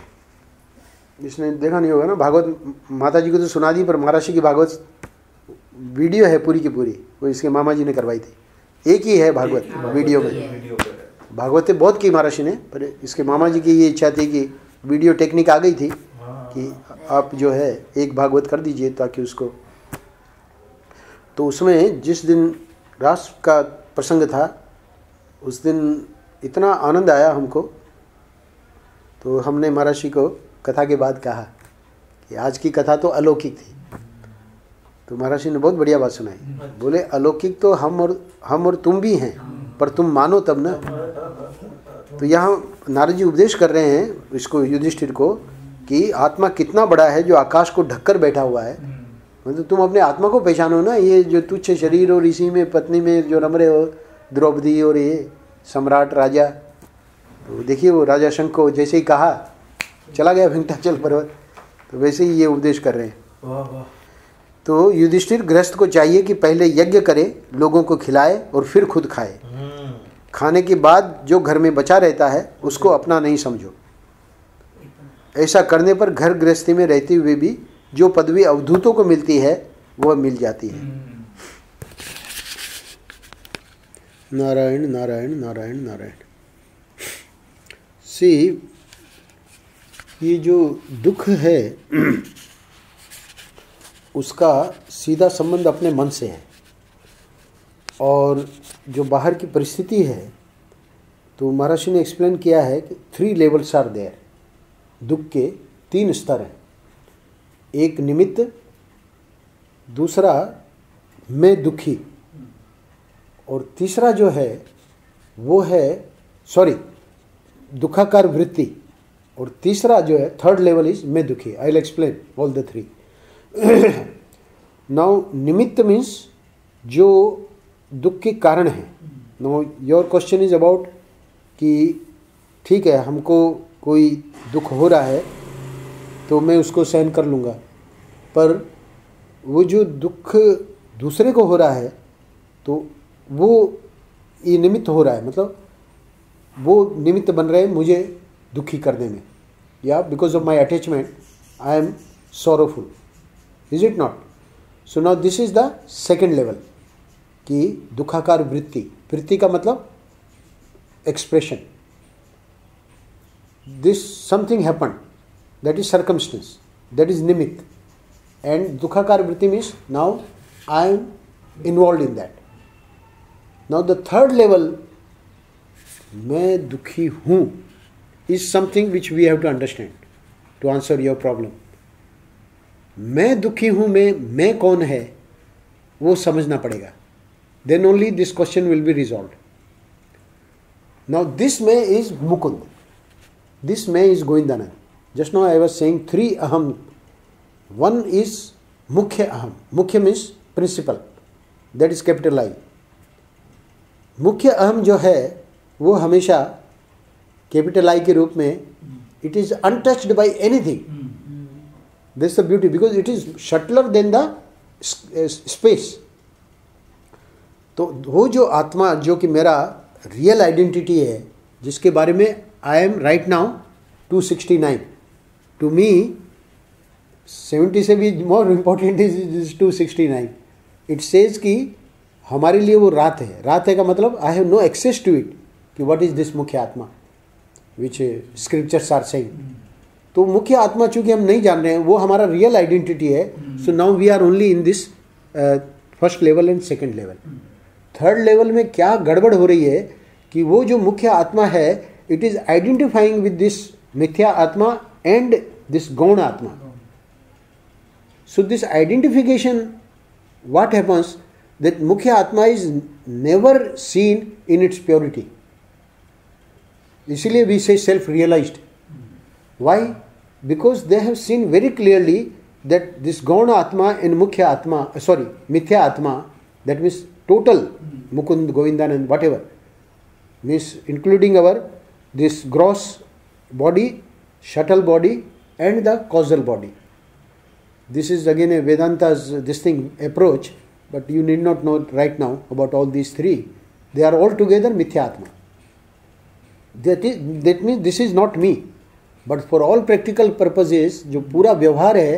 इसने देखा नहीं होगा ना, भागवत माता जी को तो सुना दी, पर महर्षि की भागवत वीडियो है पूरी की पूरी, वो इसके मामा जी ने करवाई थी। एक ही है भागवत वीडियो में, भागवत बहुत की महाराज ने, पर इसके मामा जी की ये इच्छा थी कि वीडियो टेक्निक आ गई थी कि आप जो है एक भागवत कर दीजिए ताकि उसको। तो उसमें जिस दिन रास का प्रसंग था उस दिन इतना आनंद आया हमको, तो हमने महाराज को कथा के बाद कहा कि आज की कथा तो अलौकिक थी। तो महाराज ने बहुत बढ़िया बात सुनाई, बोले अलौकिक तो हम और हम और तुम भी हैं, पर तुम मानो तब ना। तो यहाँ नारद जी उपदेश कर रहे हैं इसको, युधिष्ठिर को, कि आत्मा कितना बड़ा है जो आकाश को ढककर बैठा हुआ है। मतलब तुम अपने आत्मा को पहचानो ना, ये जो तुच्छ शरीर और इसी में पत्नी में जो रम रहे हो, द्रौपदी और ये सम्राट राजा। तो देखिए वो राजा शंख को जैसे ही कहा चला गया विंध्याचल पर्वत, तो वैसे ही ये उपदेश कर रहे हैं। वाह वाह। तो युधिष्ठिर गृहस्थ को चाहिए कि पहले यज्ञ करे, लोगों को खिलाए और फिर खुद खाए। खाने के बाद जो घर में बचा रहता है उसको अपना नहीं समझो। ऐसा करने पर घर गृहस्थी में रहते हुए भी जो पदवी अवधूतों को मिलती है वह मिल जाती है। नारायण नारायण नारायण नारायण। सी, ये जो दुख है उसका सीधा संबंध अपने मन से है, और जो बाहर की परिस्थिति है, तो महर्षि ने एक्सप्लेन किया है कि थ्री लेवल्स आर देयर। दुख के तीन स्तर हैं, एक निमित्त, दूसरा मैं दुखी, और तीसरा जो है वो है सॉरी दुखाकार वृत्ति, और तीसरा जो है थर्ड लेवल इज मैं दुखी। I will explain all the three. Now निमित्त मीन्स जो दुख के कारण है। No your question is about कि ठीक है हमको कोई दुख हो रहा है तो मैं उसको सहन कर लूँगा, पर वो जो दुख दूसरे को हो रहा है तो वो ये निमित्त हो रहा है, मतलब वो निमित्त बन रहे हैं मुझे दुखी करने में, या because of my attachment I am sorrowful, is it not? So now this is the second level कि दुखाकार वृत्ति। वृत्ति का मतलब expression. This something happen, that is circumstance, that is निमित्त, एंड दुखाकार वृत्ति means now I am involve in that. Now the third level, मैं दुखी हूँ, is something which we have to understand to answer your problem. मैं दुखी हूँ में मैं कौन है वो समझना पड़ेगा, then only this question will be resolved. Now this may is Mukund, this may is Govindanand. Just now I was saying three aham. One is Mukhya aham. Mukhya means principal, that is capital I. मुख्य अहम जो है वो हमेशा capital I के रूप में, it is untouched by anything. That's the beauty, because it is subtler than the space. तो वो जो आत्मा जो कि मेरा रियल आइडेंटिटी है, जिसके बारे में I am right now two sixty nine, to me seventy से भी more important is two sixty nine. It says कि हमारे लिए वो रात है। रात है का मतलब I have no access to it, कि व्हाट इज दिस मुख्य आत्मा विच स्क्रिप्चर्स आर सेइंग। तो मुख्य आत्मा चूंकि हम नहीं जान रहे हैं, वो हमारा रियल आइडेंटिटी है। So now we are only in this first level and second level. Third level में क्या गड़बड़ हो रही है कि वो जो मुख्य आत्मा है, it is identifying with this मिथ्या आत्मा एंड दिस गौण आत्मा। So this identification, what happens, that मुख्य आत्मा is never seen in its purity. इसीलिए we say self realized. Why? Because they have seen very clearly that this गौण आत्मा in मुख्य आत्मा, सॉरी मिथ्या आत्मा, that means total Mukund, Govindanand, whatever, means including our this gross body, subtle body and the causal body. This is again a Vedanta's this thing approach, but you need not know right now about all these three. They are all together Mithya Atma. That is, that means this is not me, but for all practical purposes जो पूरा व्यवहार है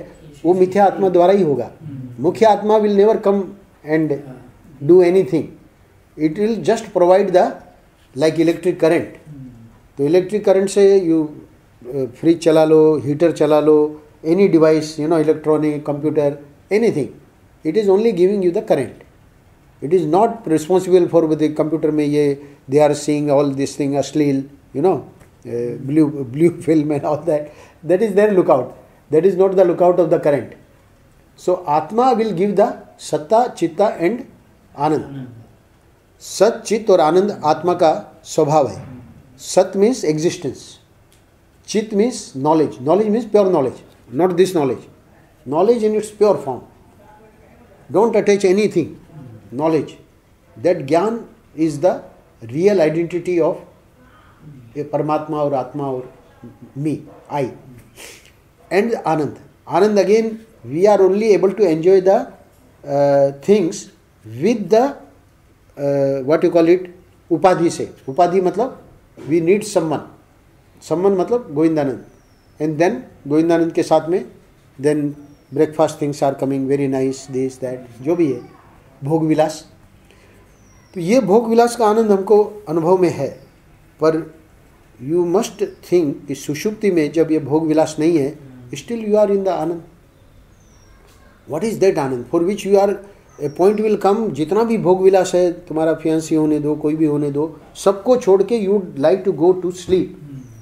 वो मिथ्या आत्मा द्वारा ही होगा. मुख्य आत्मा will never come and do anything. It will just provide the like electric current. तो इलेक्ट्रिक करंट से यू फ्रिज चला लो, हीटर चला लो, any device, you know, electronic, computer, anything. It is only giving you the current. It is not responsible for the computer में ये they are seeing all this thing, अश्लील, you know, blue blue film and all that. That is there lookout. That is not the lookout of the current. So आत्मा will give the सत्ता, चित्ता and आनंद. सत, चित्त और आनंद आत्मा का स्वभाव है. सत मीन्स एग्जिस्टेंस, चित्त means knowledge, knowledge means pure knowledge, not this knowledge, knowledge in its pure form. Don't attach anything. knowledge, that gyan is the real identity of a Paramatma or Atma or me, I. And Anand. Anand again, we are only able to enjoy the uh, things with the uh, what you call it, upadhi se. Upadhi matlab we need someone. Someone matlab Govindanand. And then Govindanand के साथ में then breakfast things are coming very nice, this that, जो भी है भोग विलास. तो ये भोग विलास का आनंद हमको अनुभव में है. पर यू मस्ट थिंक कि सुषुप्ति में जब ये भोग विलास नहीं है, still you are in the anand. What is that anand for which you are, a point will come, जितना भी भोग विलास है, तुम्हारा फियांसी होने दो, कोई भी होने दो, सबको छोड़ के you like to go to sleep.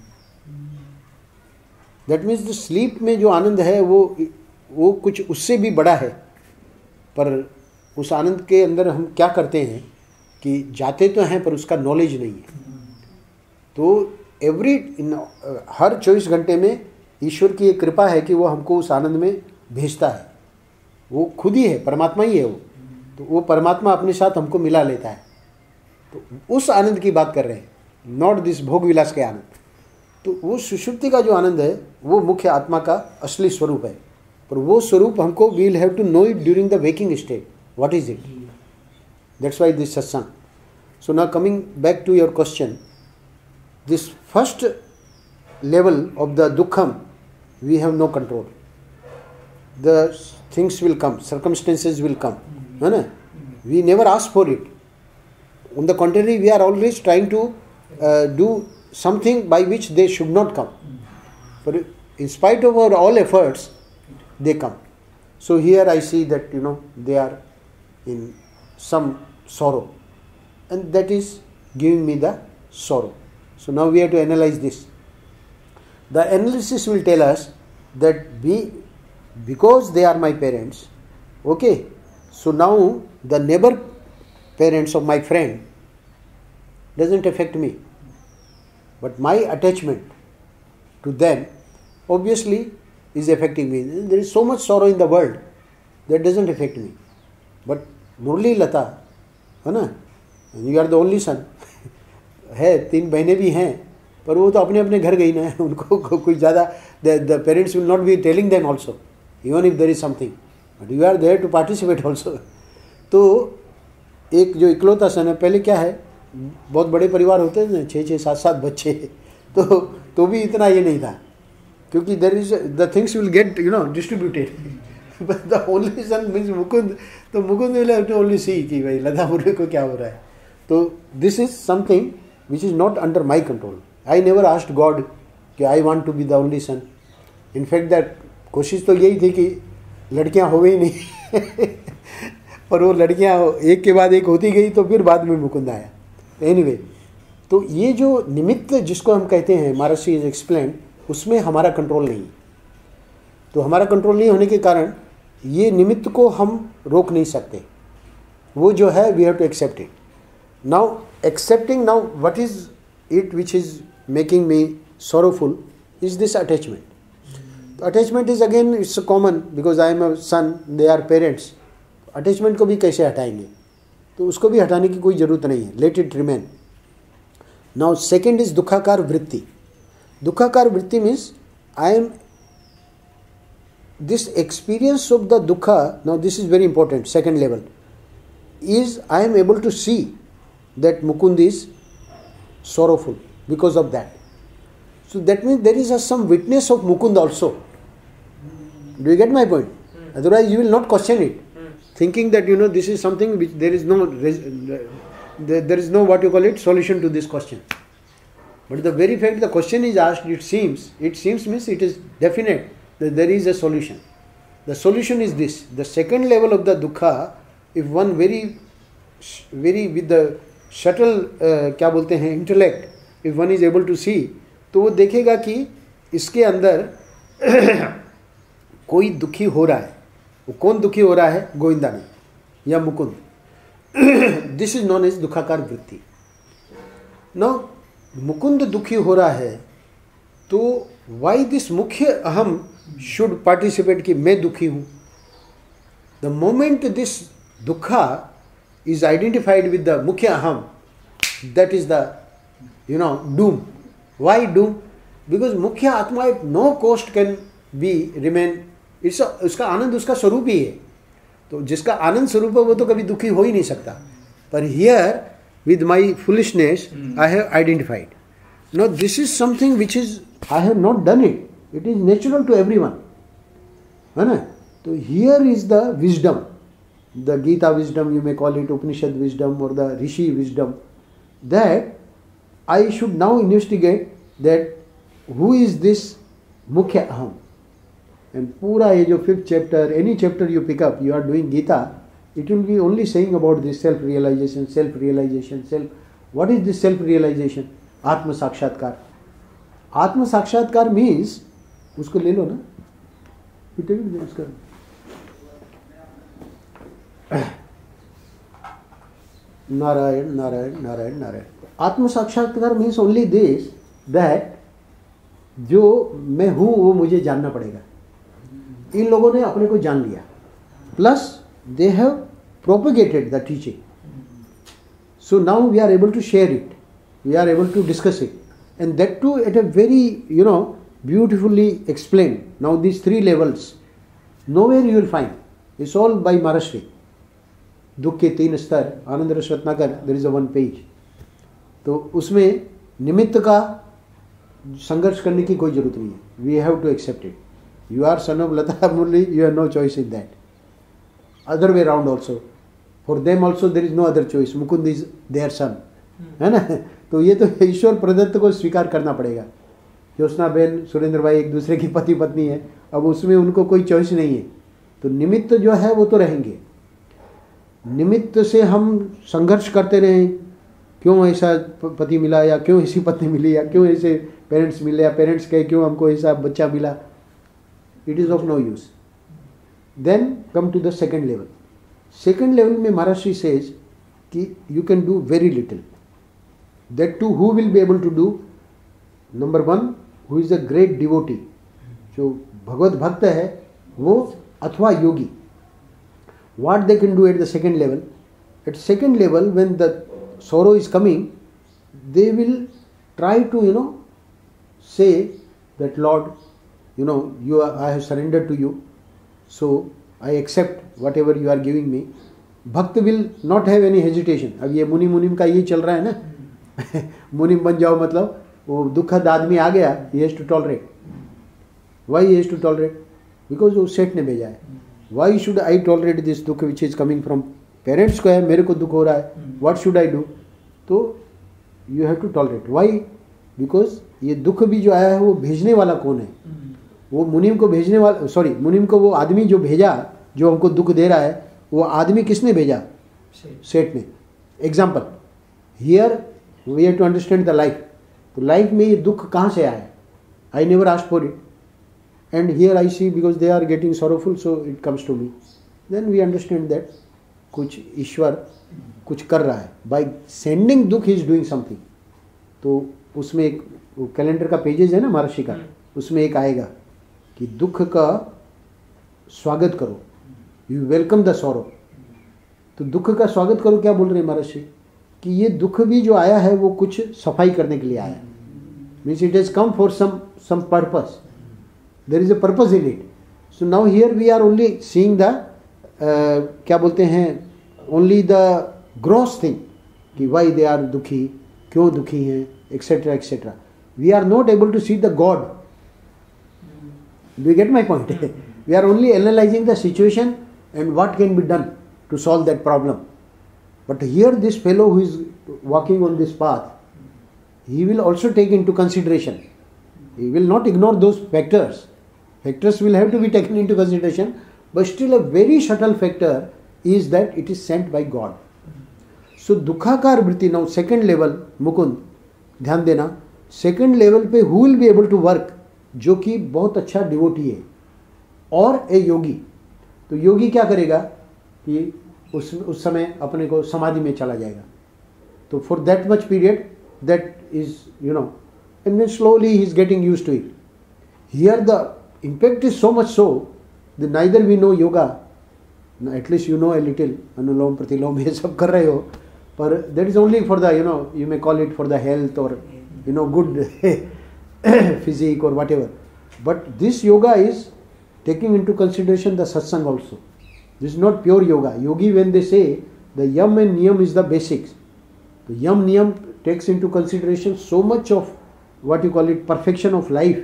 That means the sleep में जो आनंद है वो वो कुछ उससे भी बड़ा है. पर उस आनंद के अंदर हम क्या करते हैं कि जाते तो हैं पर उसका नॉलेज नहीं है. तो एवरी इन हर चौबीस घंटे में ईश्वर की एक कृपा है कि वो हमको उस आनंद में भेजता है. वो खुद ही है, परमात्मा ही है वो. तो वो परमात्मा अपने साथ हमको मिला लेता है. तो उस आनंद की बात कर रहे हैं, नॉट दिस भोग विलास के आनंद. तो वो सुषुप्ति का जो आनंद है वो मुख्य आत्मा का असली स्वरूप है. पर वो स्वरूप हमको we will have to know it during the waking state. What is it? That's why this satsang. So now coming back to your question, this first level of the dukkham, we have no control. The things will come, circumstances will come. है ना? We never ask for it. On the contrary, we are always trying to uh, do something by which they should not come. But in spite of our all efforts, they come. So here I see that, you know, they are in some sorrow, and that is giving me the sorrow. So now we have to analyze this. The analysis will tell us that we, because they are my parents, okay, so now the neighbor parents of my friend doesn't affect me, but my attachment to them obviously is affecting me. There is so much sorrow in the world that doesn't affect me. But मुरली लता है ना, you are the only son है, तीन बहनें भी हैं, पर वो तो अपने अपने घर गई ना, उनको कोई ज़्यादा, the parents will not be telling them also even if there is something, but you are there to participate also. तो एक जो इकलौता सन है, पहले क्या है, बहुत बड़े परिवार होते हैं ना, छः छः सात सात बच्चे, तो तो भी इतना ये नहीं था, क्योंकि there is the things will get you know distributed. But the only son means Mukund, तो Mukund will have to only see कि भाई लता मुर्गे को क्या हो रहा है. तो this is something which is not under my control. I never asked God कि I want to be the only son. In fact that कोशिश तो यही थी कि लड़कियां हो ही नहीं पर वो लड़कियां एक के बाद एक होती गई, तो फिर बाद में मुकुंद आया. Anyway, तो ये जो निमित्त जिसको हम कहते हैं, महाराष्ट्री इज एक्सप्लेन, उसमें हमारा कंट्रोल नहीं. तो हमारा कंट्रोल नहीं होने के कारण ये निमित्त को हम रोक नहीं सकते. वो जो है we have to accept it. Now accepting, now what is it which is making me sorrowful is this attachment. तो attachment is again it's common because I am a son, they are parents. Attachment को भी कैसे हटाएंगे, तो उसको भी हटाने की कोई ज़रूरत नहीं है, let it remain. Now second is दुखाकार वृत्ति. दुखाकार वृत्ति means I am this experience of the dukha. Now this is very important, second level is I am able to see that Mukund is sorrowful because of that. So that means there is a, some witness of Mukund also. Do you get my point? Otherwise, you will not question it, thinking that you know this is something which there is no there is no what you call it solution to this question. But the very fact the question is asked, it seems it seems means it is definite that there is a solution. The solution is this. The second level of the dukkha, if one very very with the subtle uh, क्या बोलते हैं intellect, if one is able to see, तो वो देखेगा कि इसके अंदर कोई दुखी हो रहा है. वो कौन दुखी हो रहा है? गोविंदानंद या Mukund. This is known as दुखाकार वृत्ति. नाउ मुकुंद दुखी हो रहा है तो वाई दिस मुख्य अहम शुड पार्टिसिपेट कि मैं दुखी हूं. द मोमेंट दिस दुखा is identified with the mukhya aham, that is the you know doom. Why doom? Because mukhya atma at no cost can be remain. It's a, उसका आनंद उसका स्वरूप ही है. तो जिसका आनंद स्वरूप है वो तो कभी दुखी हो ही नहीं सकता. पर here with my foolishness mm. I have identified. Now this is something which is I have not done it. It is natural to everyone. है ना? तो here is the wisdom. The Gita wisdom, you may call it Upanishad wisdom or the Rishi wisdom, that I should now investigate that who is this Mukhya Aham. And pura ye jo fifth chapter, any chapter you pick up, you are doing Gita, it will be only saying about this self-realization, self-realization, self. What is this self-realization? Atma Sakshatkar. Atma Sakshatkar means, usko le lo na, you take it, uska. Narayan Narayan Narayan Narayan. आत्म साक्षात्कार means only this that जो मैं हूं वो मुझे जानना पड़ेगा. इन लोगों ने अपने को जान लिया, plus they have propagated the teaching. So now we are able to share it, we are able to discuss it, and that too at a very you know beautifully explain. Now this three levels nowhere you will find. It's all by Maharashtri. दुख के तीन स्तर, Anand Ras Ratnakar, there is a one page. तो उसमें निमित्त का संघर्ष करने की कोई जरूरत नहीं है. We have to accept it. You are son of Lata Murli, you have no choice in that. Other way round also, for them also there is no other choice. Mukund is there son, है ना. तो ये तो ईश्वर प्रदत्त को स्वीकार करना पड़ेगा. ज्योत्सना बहन, सुरेंद्र भाई एक दूसरे की पति पत्नी है, अब उसमें उनको कोई चॉइस नहीं है. तो निमित्त जो है वो तो रहेंगे. निमित्त से हम संघर्ष करते रहें, क्यों ऐसा पति मिला, या क्यों ऐसी पत्नी मिली, या क्यों ऐसे पेरेंट्स मिले, या पेरेंट्स कहे क्यों हमको ऐसा बच्चा मिला. It is of no use. Then come to the second level. Second level में महाराष्ट्री सेज कि you can do very little. That too who will be able to do. Number one, who is a great devotee, जो भगवत भक्त है वो, अथवा योगी. What they can do at the second level? At second level, when the sorrow is coming, they will try to, you know, say that Lord, you know, you are, I have surrendered to you, so I accept whatever you are giving me. Bhakt will not have any hesitation. अब ये मुनि मुनिम का ये चल रहा है ना. मुनिम बन जाओ मतलब वो दुखद आदमी आ गया, he has to tolerate. Why he has to tolerate? Because वो सेठ ने भेजा है. Why should I tolerate this दुख which is coming from parents को है, मेरे को दुख हो रहा है. What should I do? तो you have to tolerate. Why? Because ये दुख भी जो आया है वो भेजने वाला कौन है? वो मुनिम को भेजने वाला, सॉरी मुनिम को वो आदमी जो भेजा, जो हमको दुख दे रहा है, वो आदमी किसने भेजा? सेठ ने. Example, here we have to understand the life. तो लाइफ में ये दुख कहाँ से आया? I never asked for it. And here I see because they are getting sorrowful, so it comes to me. Then we understand that कुछ ईश्वर कुछ कर रहा है. By sending दुख he is doing something. तो उसमें एक कैलेंडर का पेजेज है ना महाराष्ट्री का, उसमें एक आएगा कि दुख का स्वागत करो, यू वेलकम द सॉरो. तो दुख का स्वागत करो क्या बोल रहे हैं महाराष्ट्री? कि ये दुख भी जो आया है वो कुछ सफाई करने के लिए आया है. Means it has come for some some purpose. There is a purpose in it. So now here we are only seeing the uh, क्या बोलते हैं, only the gross thing कि why they are दुखी, क्यों दुखी हैं, etc etc. We are not able to see the God. Do you get my point? We are only analyzing the situation and what can be done to solve that problem. But here this fellow who is walking on this path, he will also take into consideration. He will not ignore those factors. Factors will have to be taken into consideration, but still a very subtle factor is that it is sent by God. So दुखाकार वृत्ति, now second level, Mukund ध्यान देना, second level पे who will be able to work, जो कि बहुत अच्छा devotee है और ए योगी. तो योगी क्या करेगा कि उस उस समय अपने को समाधि में चला जाएगा. तो for that much period, that is, you know, and then slowly he is getting used to it. Here the impact is so much so that neither we know yoga, at least you know a little, अनुलोम प्रतिलोम ये सब कर रहे हो, पर that is only for the, you know, you may call it for the health or, you know, good physique or whatever. But this yoga is taking into consideration the satsang also. This is not pure yoga. Yogi, when they say the yam and niyam is the basics, the yam niyam takes into consideration so much of what you call it perfection of life.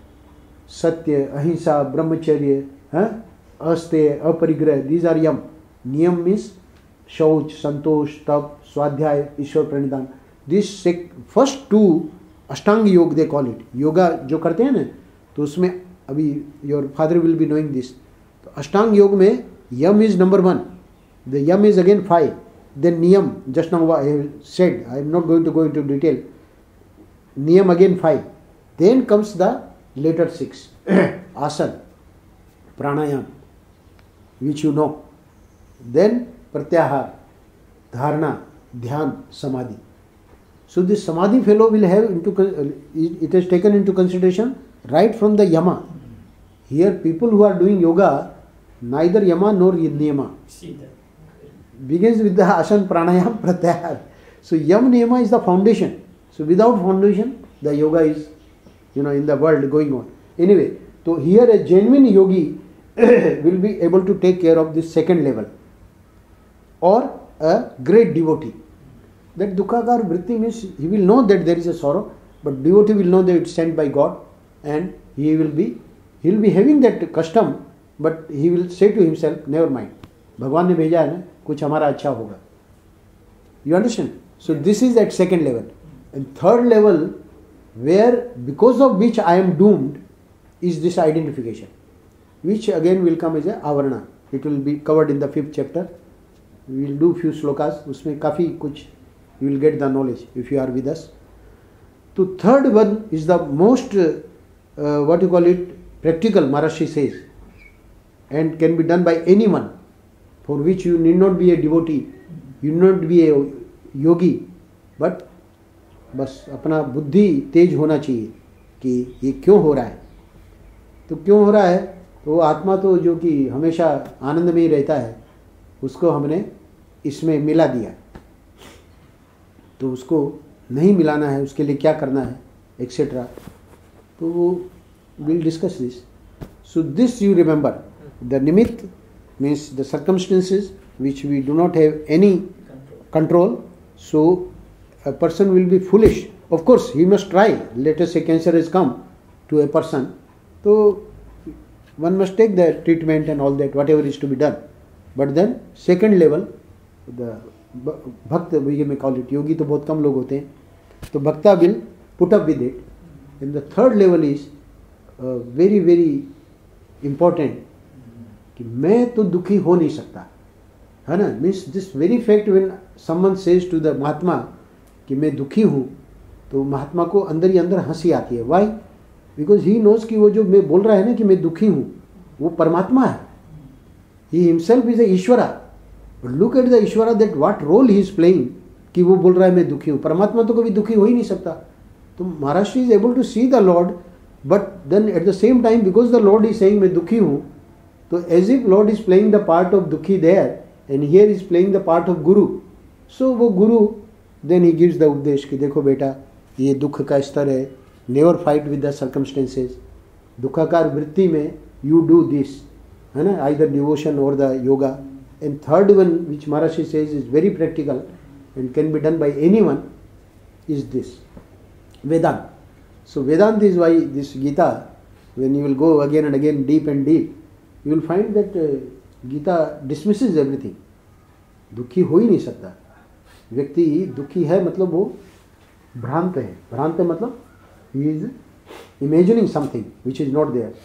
Satya, ahimsa, brahmacharya, huh? Aste, aparigrah, these are yam. Niyam means shauch, santosh, tap, swadhyay, ishwar pranidhan. These first two ashtanga yoga they call it. Yoga जो करते हैं ना, तो उसमें अभी your father will be knowing this. तो ashtanga yoga में yam is number one. The yam is again five. Then niyam, just now I have said, I am not going to go into detail. Niyam again five. Then comes the later six. Asana, pranayam, which you know. Then pratyahar, dharana, dhyan, samadhi. So this samadhi fellow will have into, it is taken into consideration right from the yama. Here people who are doing yoga, neither yama nor niyama. Begins with the asana, pranayam, pratyahar. So yam niyama is the foundation. So without foundation, the yoga is, you know, in the world going on. Anyway, so here a genuine yogi will be able to take care of this second level. Or a great devotee. That dukkakar vritti means he will know that there is a sorrow, but devotee will know that it's sent by God, and he will be, he will be having that custom, but he will say to himself, never mind. Bhagwan ne bheja hai na, kuch hamara acha hoga. You understand? So this is at second level. And third level, where because of which I am doomed, is this identification, which again will come as a avarana. It will be covered in the fifth chapter. We will do few slokas. Usme kafi kuch you will get the knowledge if you are with us. So third one is the most uh, what you call it practical, Maharajshri says, and can be done by anyone, for which you need not be a devotee, you need not be a yogi, but बस अपना बुद्धि तेज होना चाहिए कि ये क्यों हो रहा है. तो क्यों हो रहा है, तो वो आत्मा तो जो कि हमेशा आनंद में ही रहता है, उसको हमने इसमें मिला दिया. तो उसको नहीं मिलाना है, उसके लिए क्या करना है, एक्सेट्रा. तो वो will discuss this. So this you remember, the निमित्त means the circumstances which we do not have any control. So a person will be foolish. Of course, he must try. Let us say cancer has come to a person. So, one must take the treatment and all that, whatever is to be done. But then, second level, the bhakta, we may call it, yogi to bahut kam log hote hain. So, bhakta will put up with it. And the third level is uh, very, very important. कि मैं तो दुखी हो नहीं सकता, है ना. Means this very fact when someone says to the Mahatma कि मैं दुखी हूँ, तो महात्मा को अंदर ही अंदर हंसी आती है. वाई? बिकॉज ही नोज कि वो जो मैं बोल रहा है ना कि मैं दुखी हूँ, वो परमात्मा है. He himself is a Ishwara. But look at the Ishwara that what role he is playing, कि वो बोल रहा है मैं दुखी हूँ. परमात्मा तो कभी दुखी हो ही नहीं सकता. तो Maharashtra is able to see the lord, but then at the same time because the lord is saying मैं दुखी हूँ, तो as if lord is playing the part of दुखी there and here is playing the part of guru. So वो गुरु then he gives the उपदेश कि देखो बेटा, ये दुख का स्तर है, never fight with the circumstances. दुखाकार वृत्ति में यू डू दिस, है ना, आइदर डिवोशन और the yoga. And third one which Maharajshri says is very practical and can be done by anyone is this Vedanta. So Vedanta is why this Gita, when you will go again and again deep and deep, you will find that Gita dismisses everything. दुखी हो ही नहीं सकता व्यक्ति. दुखी है मतलब वो भ्रांत है. भ्रांत है मतलब ही is imagining something which is not there.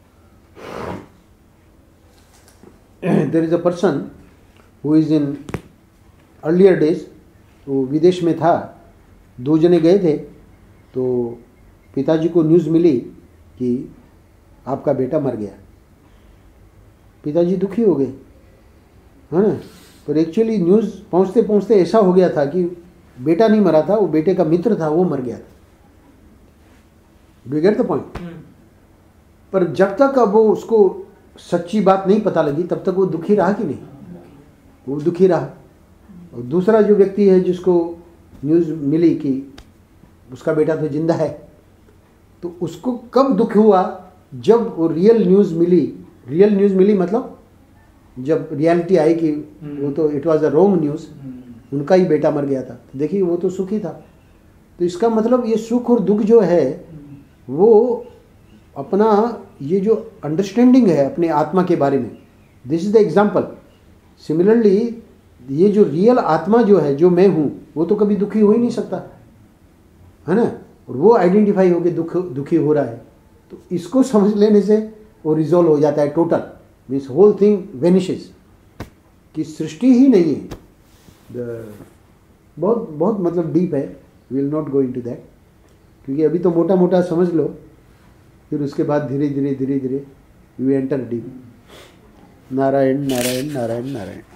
There is a person who is in earlier days, वो विदेश में था. दो जने गए थे तो पिताजी को न्यूज़ मिली कि आपका बेटा मर गया. पिताजी दुखी हो गए, है ना. पर एक्चुअली न्यूज़ पहुंचते पहुंचते ऐसा हो गया था कि बेटा नहीं मरा था, वो बेटे का मित्र था, वो मर गया था. Do you get the point? पर जब तक अब वो उसको सच्ची बात नहीं पता लगी तब तक वो दुखी रहा कि नहीं? वो दुखी रहा. और दूसरा जो व्यक्ति है जिसको न्यूज़ मिली कि उसका बेटा तो जिंदा है, तो उसको कब दुख हुआ? जब वो रियल न्यूज़ मिली. रियल न्यूज़ मिली मतलब जब रियलिटी आई कि वो तो it was a wrong news, उनका ही बेटा मर गया था. देखिए वो तो सुखी था. तो इसका मतलब ये सुख और दुख जो है वो अपना ये जो अंडरस्टैंडिंग है अपने आत्मा के बारे में, this is the example. Similarly ये जो रियल आत्मा जो है, जो मैं हूँ, वो तो कभी दुखी हो ही नहीं सकता, है ना. और वो आइडेंटिफाई होके दुख दुखी हो रहा है. तो इसको समझ लेने से वो रिजॉल्व हो जाता है total. This whole thing vanishes, कि सृष्टि ही नहीं है. द बहुत बहुत मतलब डीप है. Will not go into that, क्योंकि अभी तो मोटा मोटा समझ लो, फिर उसके बाद धीरे धीरे धीरे धीरे you enter deep. Narayan Narayan Narayan Narayan.